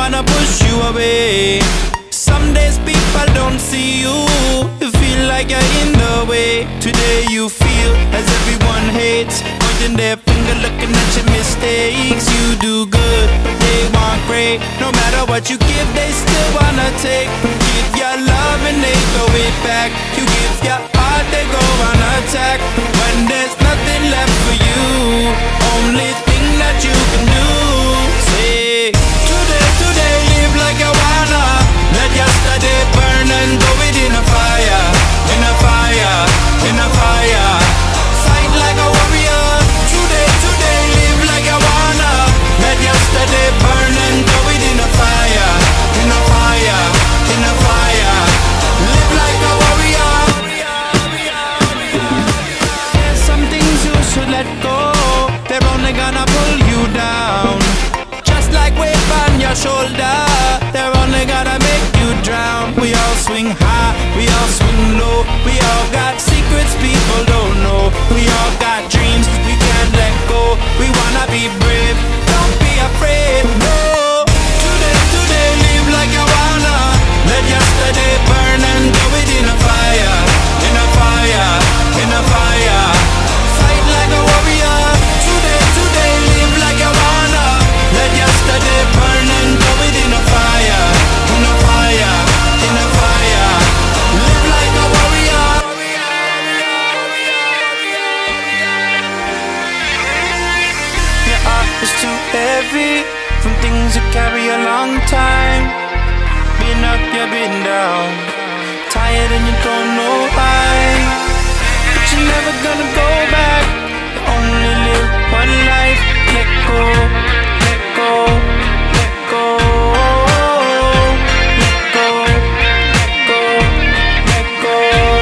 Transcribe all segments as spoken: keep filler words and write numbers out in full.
wanna push you away. Some days people don't see you, you feel like you're in the way. Today you feel as everyone hates, pointing their finger looking at your mistakes. You do good, but they want great. No matter what you give, they still wanna take. Give your love and they throw it back. You give your heart, they go on attack. When there's nothing left for you, only thing that you can do, say today, today, live like you wanna. Let yesterday burn and go it in a fire, in a fire, in a fire. Fight like a warrior. Today, today, live like you wanna. Let yesterday burn and go it in a fire, in a fire, in a fire. Live like a warrior. There's some things you should let go. They're only gonna pull you down. Just like weight on your shoulder, they're only gonna make you drown. We all swing high, we all swing low. We all got secrets people don't know. We all got dreams we can't let go. We wanna be brave, don't be afraid, no. Today, today, live like you wanna. Let yesterday burn and do it in a fire, in a fire, in a fire. Fight like a warrior. Today, today, live like you wanna. Let yesterday burn and do it in a fire, in a fire, in a fire. Live like a warrior. Your heart is too heavy from things you carry a long time. Been up, you've been down, tired and you don't know why. But you're never gonna go back. You only live one life. Let go, let go, let go, let go, let go, let go.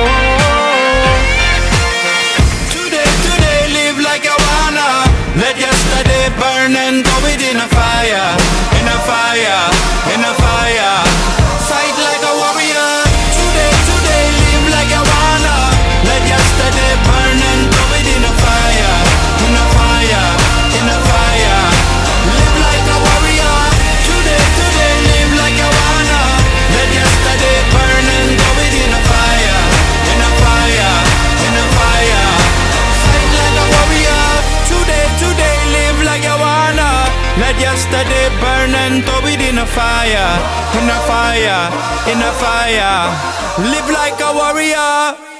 Today, today, live like you wanna. Let yesterday burn and go it in a fire, in a fire, in a fire. Fight like a warrior. Today, today, live like you wanna. Let yesterday burn and go it in a fire, in a fire, in a fire. Live like a warrior. Today, today, live like you wanna. Let yesterday burn and go it in a fire, in a fire, in a fire. Fight like a warrior. Today, today, live like you wanna. Let yesterday burn and throw it in a fire, in a fire, in a fire. Live like a warrior.